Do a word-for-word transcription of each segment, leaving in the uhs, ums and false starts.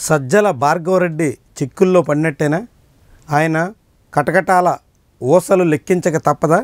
సజ్జల భార్గవరెడ్డి చిక్కుల్లో పడినట్టేనా? ఆయన కటకటాల ఊసలు లెక్కించక తప్పదా?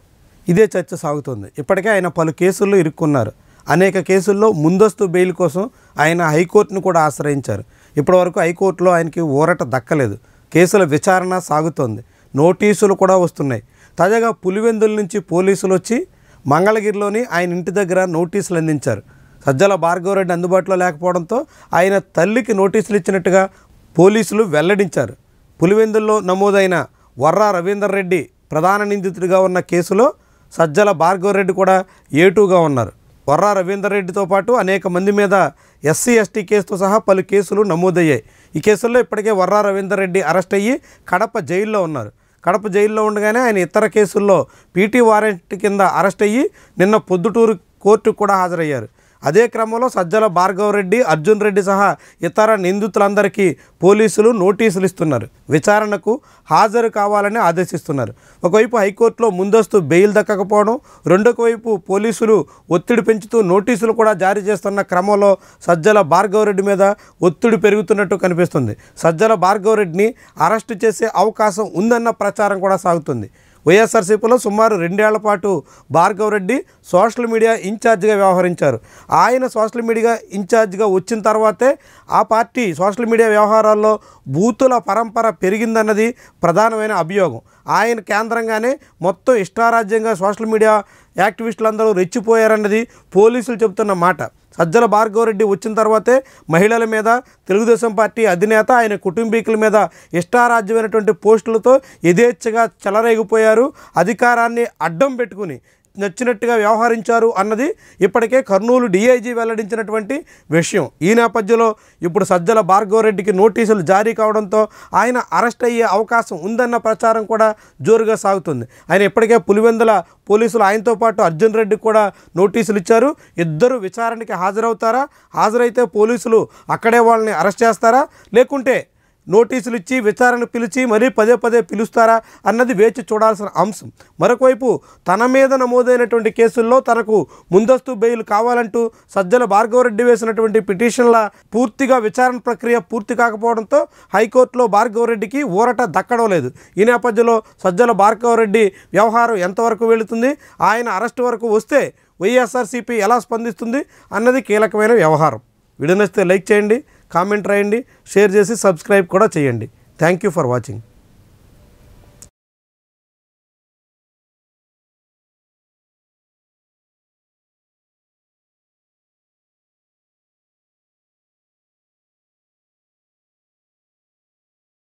ఇదే చర్చ సాగుతుంది. ఇప్పటికే ఆయన పలు కేసుల్లో ఇరుక్కున్నారు. అనేక కేసుల్లో ముందస్తు బెయిల్ కోసం ఆయన హైకోర్టును కూడా ఆశ్రయించారు. ఇప్పటివరకు హైకోర్టులో ఆయనకి ఊరట దక్కలేదు. కేసుల విచారణ సాగుతోంది. నోటీసులు కూడా వస్తున్నాయి. తాజాగా పులివెందుల నుంచి పోలీసులు వచ్చి మంగళగిరిలోని ఆయన ఇంటి దగ్గర నోటీసులు అందించారు. సజ్జల భార్గవరెడ్డి అందుబాటులో లేకపోవడంతో ఆయన తల్లికి నోటీసులు ఇచ్చినట్టుగా పోలీసులు వెల్లడించారు. పులివెందుల్లో నమోదైన వర్రా రవీందర్ రెడ్డి ప్రధాన నిందితుడిగా ఉన్న కేసులో సజ్జల భార్గవరెడ్డి కూడా ఏటూగా ఉన్నారు. వర్రా రవీందర్ రెడ్డితో పాటు అనేక మంది మీద ఎస్సీ ఎస్టీ కేసుతో సహా పలు కేసులు నమోదయ్యాయి. ఈ కేసుల్లో ఇప్పటికే వర్రా రవీందర్ రెడ్డి అరెస్ట్ అయ్యి కడప జైల్లో ఉన్నారు. కడప జైల్లో ఉండగానే ఆయన ఇతర కేసుల్లో పీటీ వారెంట్ కింద అరెస్ట్ అయ్యి నిన్న పొద్దుటూరు కోర్టుకు కూడా హాజరయ్యారు. అదే క్రమంలో సజ్జల భార్గవరెడ్డి, అర్జున్ రెడ్డి సహా ఇతర నిందితులందరికీ పోలీసులు నోటీసులు ఇస్తున్నారు. విచారణకు హాజరు కావాలని ఆదేశిస్తున్నారు. ఒకవైపు హైకోర్టులో ముందస్తు బెయిల్ దక్కకపోవడం, రెండొక వైపు పోలీసులు ఒత్తిడి పెంచుతూ నోటీసులు కూడా జారీ చేస్తున్న క్రమంలో సజ్జల భార్గవరెడ్డి మీద ఒత్తిడి పెరుగుతున్నట్టు కనిపిస్తుంది. సజ్జల భార్గవరెడ్డిని అరెస్టు చేసే అవకాశం ఉందన్న ప్రచారం కూడా సాగుతుంది. వైఎస్ఆర్సీపీలో సుమారు రెండేళ్ల పాటు భార్గవరెడ్డి సోషల్ మీడియా ఇన్ఛార్జిగా వ్యవహరించారు. ఆయన సోషల్ మీడియా ఇన్ఛార్జిగా వచ్చిన తర్వాతే ఆ పార్టీ సోషల్ మీడియా వ్యవహారాల్లో బూతుల పరంపర పెరిగిందన్నది ప్రధానమైన అభియోగం. ఆయన కేంద్రంగానే మొత్తం ఇష్టారాజ్యంగా సోషల్ మీడియా యాక్టివిస్టులందరూ రెచ్చిపోయారన్నది పోలీసులు చెబుతున్న మాట. సజ్జల భార్గవరెడ్డి వచ్చిన తర్వాతే మహిళల మీద, తెలుగుదేశం పార్టీ అధినేత, ఆయన కుటుంబీకుల మీద ఇష్టారాజ్యమైనటువంటి పోస్టులతో యథేచ్ఛగా చెలరేగిపోయారు. అధికారాన్ని అడ్డం పెట్టుకుని నచ్చినట్టుగా వ్యవహరించారు అన్నది ఇప్పటికే కర్నూలు డీఐజీ వెల్లడించినటువంటి విషయం. ఈ నేపథ్యంలో ఇప్పుడు సజ్జల భార్గవరెడ్డికి నోటీసులు జారీ కావడంతో ఆయన అరెస్ట్ అయ్యే అవకాశం ఉందన్న ప్రచారం కూడా జోరుగా సాగుతుంది. ఆయన ఇప్పటికే పులివెందుల పోలీసులు ఆయనతో పాటు అర్జున్ రెడ్డికి కూడా నోటీసులు ఇచ్చారు. ఇద్దరు విచారణకి హాజరవుతారా? హాజరైతే పోలీసులు అక్కడే వాళ్ళని అరెస్ట్ చేస్తారా, లేకుంటే నోటీసులు ఇచ్చి విచారణ పిలిచి మరీ పదే పదే పిలుస్తారా అన్నది వేచి చూడాల్సిన అంశం. మరొకవైపు తన మీద నమోదైనటువంటి కేసుల్లో తనకు ముందస్తు బెయిల్ కావాలంటూ సజ్జల భార్గవరెడ్డి వేసినటువంటి పిటిషన్ల పూర్తిగా విచారణ ప్రక్రియ పూర్తి కాకపోవడంతో హైకోర్టులో భార్గవరెడ్డికి ఊరట దక్కడం లేదు. ఈ నేపథ్యంలో సజ్జల భార్గవరెడ్డి వ్యవహారం ఎంతవరకు వెళుతుంది, ఆయన అరెస్టు వరకు వస్తే వైఎస్ఆర్సీపీ ఎలా స్పందిస్తుంది అన్నది కీలకమైన వ్యవహారం. వీడియో నచ్చితే లైక్ చేయండి, కామెంట్ రాయండి, షేర్ చేసి సబ్స్క్రైబ్ కూడా చేయండి. Thank you for watching.